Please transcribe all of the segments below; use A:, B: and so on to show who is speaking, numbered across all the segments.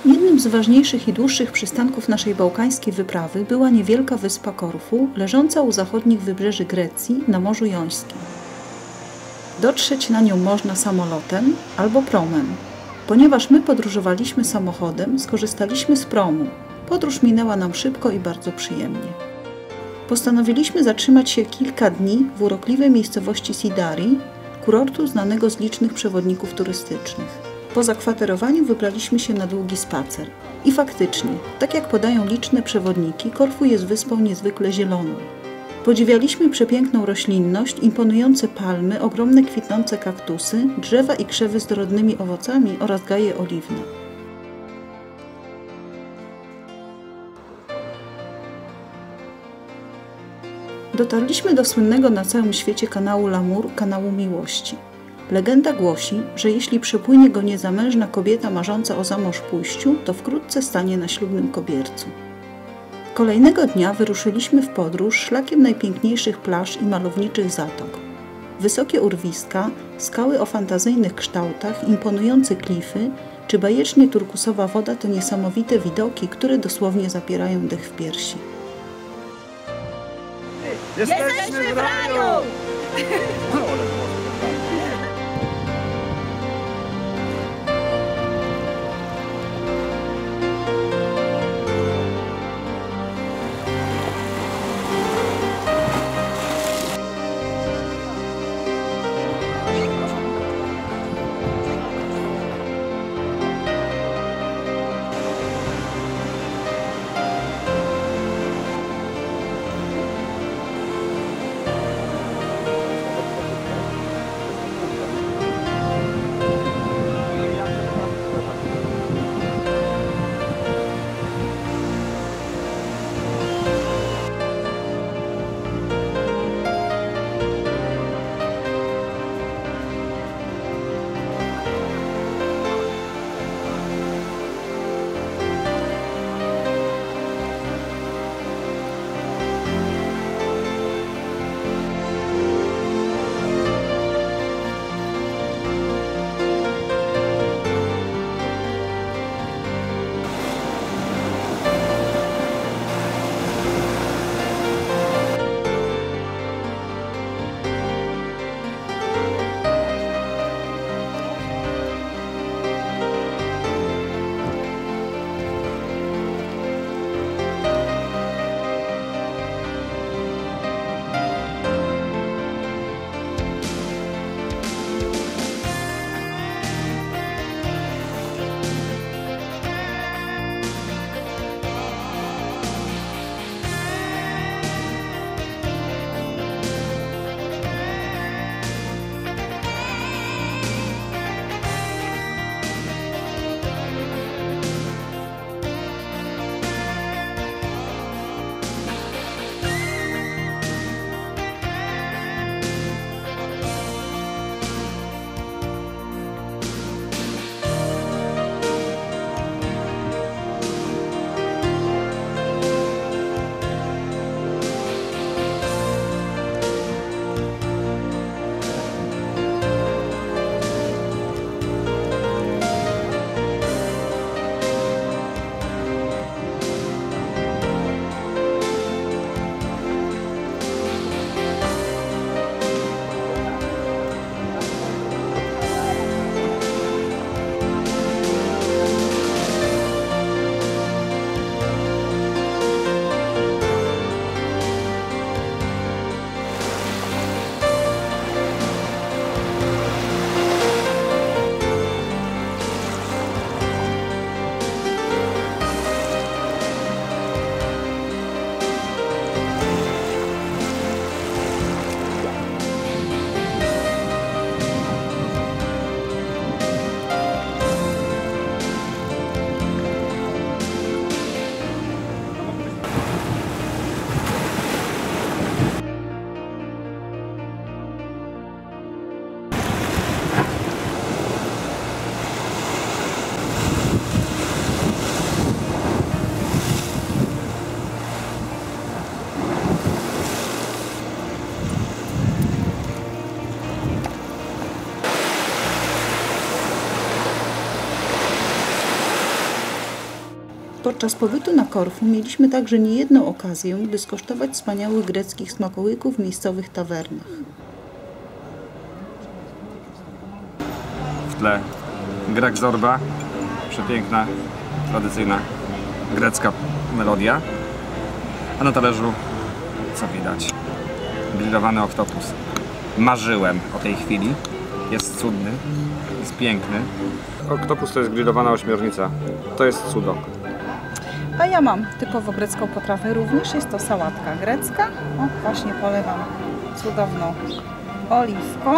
A: Jednym z ważniejszych i dłuższych przystanków naszej bałkańskiej wyprawy była niewielka wyspa Korfu, leżąca u zachodnich wybrzeży Grecji na Morzu Jońskim. Dotrzeć na nią można samolotem albo promem. Ponieważ my podróżowaliśmy samochodem, skorzystaliśmy z promu. Podróż minęła nam szybko i bardzo przyjemnie. Postanowiliśmy zatrzymać się kilka dni w urokliwej miejscowości Sidari, kurortu znanego z licznych przewodników turystycznych. Po zakwaterowaniu wybraliśmy się na długi spacer. I faktycznie, tak jak podają liczne przewodniki, Korfu jest wyspą niezwykle zieloną. Podziwialiśmy przepiękną roślinność, imponujące palmy, ogromne kwitnące kaktusy, drzewa i krzewy z dorodnymi owocami oraz gaje oliwne. Dotarliśmy do słynnego na całym świecie kanału Lamur, kanału miłości. Legenda głosi, że jeśli przepłynie go niezamężna kobieta marząca o zamążpójściu, to wkrótce stanie na ślubnym kobiercu. Kolejnego dnia wyruszyliśmy w podróż szlakiem najpiękniejszych plaż i malowniczych zatok. Wysokie urwiska, skały o fantazyjnych kształtach, imponujące klify czy bajecznie turkusowa woda to niesamowite widoki, które dosłownie zapierają dech w piersi.
B: Jesteśmy w raju!
A: Podczas pobytu na Korfu mieliśmy także niejedną okazję, by skosztować wspaniałych greckich smakołyków w miejscowych tawernach.
B: W tle Grek Zorba, przepiękna, tradycyjna grecka melodia, a na talerzu, co widać, grillowany oktopus. Marzyłem o tej chwili, jest cudny, jest piękny. Oktopus to jest grillowana ośmiornica, to jest cudo.
A: A ja mam typowo grecką potrawę również, jest to sałatka grecka. O, właśnie polewam cudowną oliwką.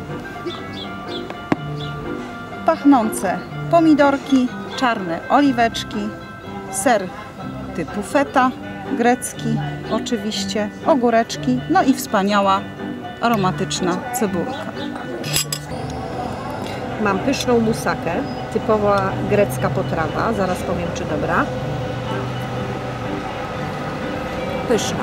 A: Pachnące pomidorki, czarne oliweczki, ser typu feta grecki, oczywiście ogóreczki, no i wspaniała aromatyczna cebulka.
C: Mam pyszną musakę, typowa grecka potrawa, zaraz powiem czy dobra. Pyszna.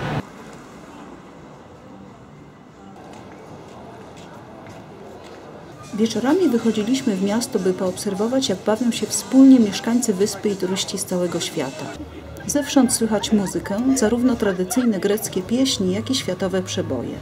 A: Wieczorami wychodziliśmy w miasto, by poobserwować, jak bawią się wspólnie mieszkańcy wyspy i turyści z całego świata. Zewsząd słychać muzykę, zarówno tradycyjne greckie pieśni, jak i światowe przeboje.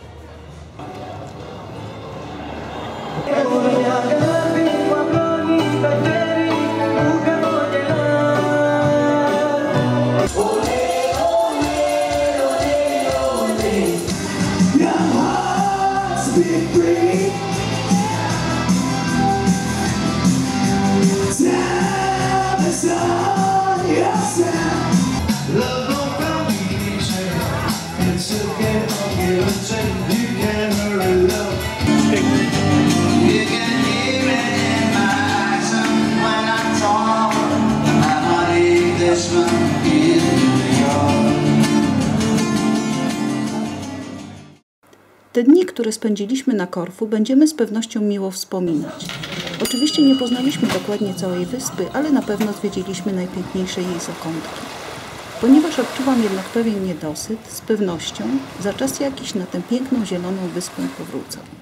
A: Te dni, które spędziliśmy na Korfu, będziemy z pewnością miło wspominać. Oczywiście nie poznaliśmy dokładnie całej wyspy, ale na pewno zwiedziliśmy najpiękniejsze jej zakątki. Ponieważ odczuwam jednak pewien niedosyt, z pewnością za czas jakiś na tę piękną zieloną wyspę powrócę.